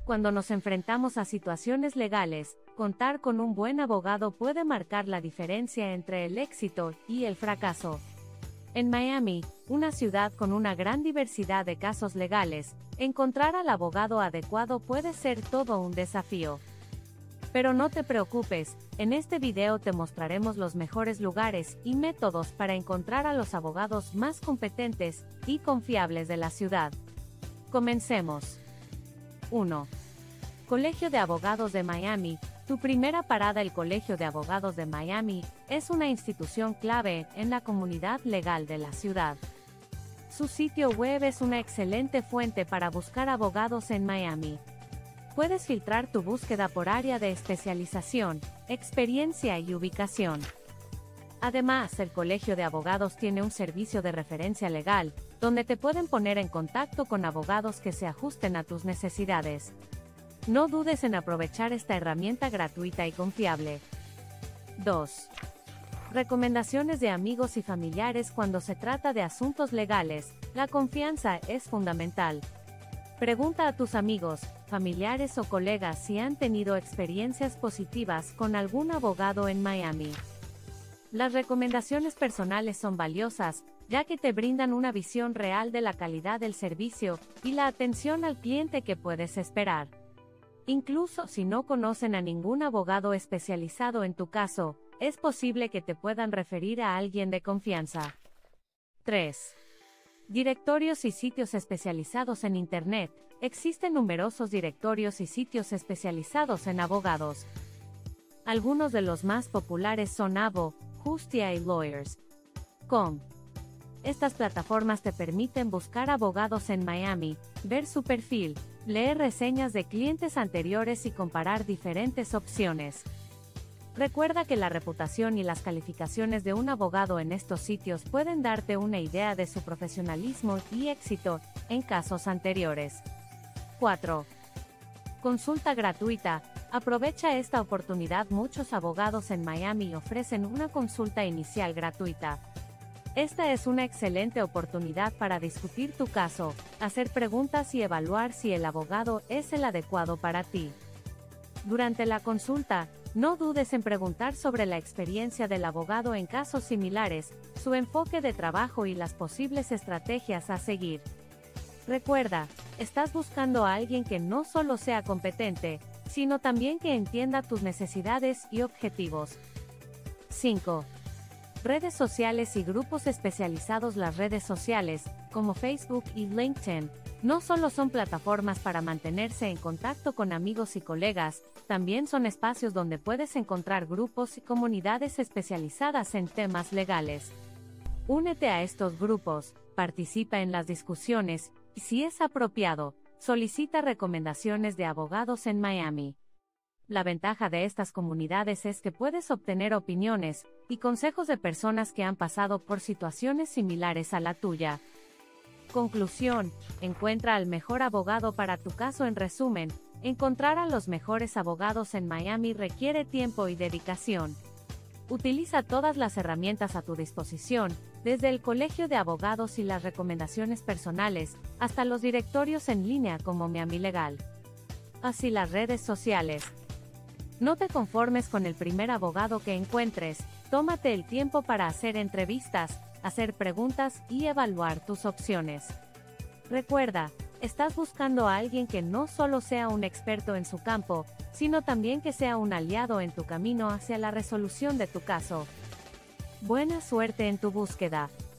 Cuando nos enfrentamos a situaciones legales, contar con un buen abogado puede marcar la diferencia entre el éxito y el fracaso. En Miami, una ciudad con una gran diversidad de casos legales, encontrar al abogado adecuado puede ser todo un desafío. Pero no te preocupes, en este video te mostraremos los mejores lugares y métodos para encontrar a los abogados más competentes y confiables de la ciudad. Comencemos. 1. Colegio de Abogados de Miami. Tu primera parada. El Colegio de Abogados de Miami es una institución clave en la comunidad legal de la ciudad. Su sitio web es una excelente fuente para buscar abogados en Miami. Puedes filtrar tu búsqueda por área de especialización, experiencia y ubicación. Además, el Colegio de Abogados tiene un servicio de referencia legal, donde te pueden poner en contacto con abogados que se ajusten a tus necesidades. No dudes en aprovechar esta herramienta gratuita y confiable. 2. Recomendaciones de amigos y familiares. Cuando se trata de asuntos legales, la confianza es fundamental. Pregunta a tus amigos, familiares o colegas si han tenido experiencias positivas con algún abogado en Miami. Las recomendaciones personales son valiosas, ya que te brindan una visión real de la calidad del servicio y la atención al cliente que puedes esperar. Incluso si no conocen a ningún abogado especializado en tu caso, es posible que te puedan referir a alguien de confianza. 3. Directorios y sitios especializados en Internet. Existen numerosos directorios y sitios especializados en abogados. Algunos de los más populares son Avo, Justia y Lawyers.com. Estas plataformas te permiten buscar abogados en Miami, ver su perfil, leer reseñas de clientes anteriores y comparar diferentes opciones. Recuerda que la reputación y las calificaciones de un abogado en estos sitios pueden darte una idea de su profesionalismo y éxito en casos anteriores. 4. Consulta gratuita. Aprovecha esta oportunidad. Muchos abogados en Miami ofrecen una consulta inicial gratuita. Esta es una excelente oportunidad para discutir tu caso, hacer preguntas y evaluar si el abogado es el adecuado para ti. Durante la consulta, no dudes en preguntar sobre la experiencia del abogado en casos similares, su enfoque de trabajo y las posibles estrategias a seguir. Recuerda, estás buscando a alguien que no solo sea competente, sino también que entienda tus necesidades y objetivos. 5. Redes sociales y grupos especializados. Las redes sociales, como Facebook y LinkedIn, no solo son plataformas para mantenerse en contacto con amigos y colegas, también son espacios donde puedes encontrar grupos y comunidades especializadas en temas legales. Únete a estos grupos, participa en las discusiones, y si es apropiado, solicita recomendaciones de abogados en Miami. La ventaja de estas comunidades es que puedes obtener opiniones y consejos de personas que han pasado por situaciones similares a la tuya. Conclusión: encuentra al mejor abogado para tu caso. En resumen, encontrar a los mejores abogados en Miami requiere tiempo y dedicación. Utiliza todas las herramientas a tu disposición, desde el Colegio de Abogados y las recomendaciones personales, hasta los directorios en línea como Miami Legal. Así las redes sociales. No te conformes con el primer abogado que encuentres, tómate el tiempo para hacer entrevistas, hacer preguntas y evaluar tus opciones. Recuerda, estás buscando a alguien que no solo sea un experto en su campo, sino también que sea un aliado en tu camino hacia la resolución de tu caso. Buena suerte en tu búsqueda.